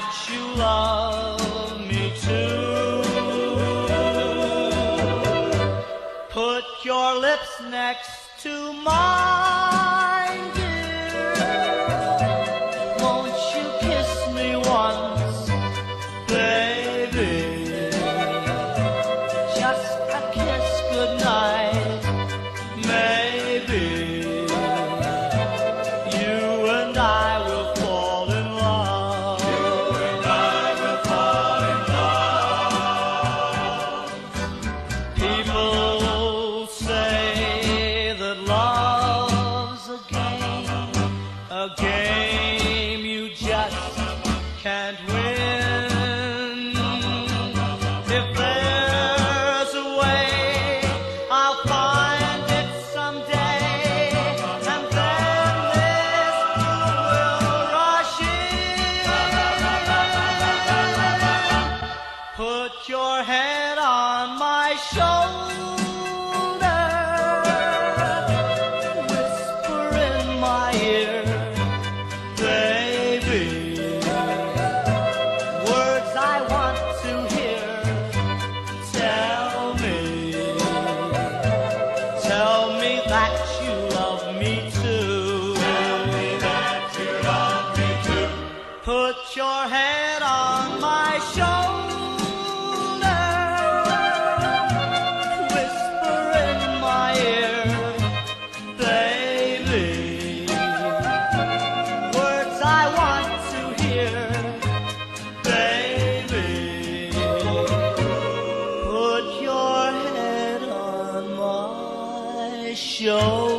that you love me too. Put your lips next to mine, dear. Won't you kiss me once, baby? Just a kiss goodnight, maybe. You and I will fall in love. You and I will fall in love. People say that love's a game you just can't win. If there's a way, I'll find it someday, and then this will rush in. Put your head on my shoulder, whisper in my ear, baby, words I want to hear. Tell me that you love me too. Tell me that you love me too. Put your head on my shoulder, whisper in my ear, baby, words I want to hear, baby. Put your head on my shoulder.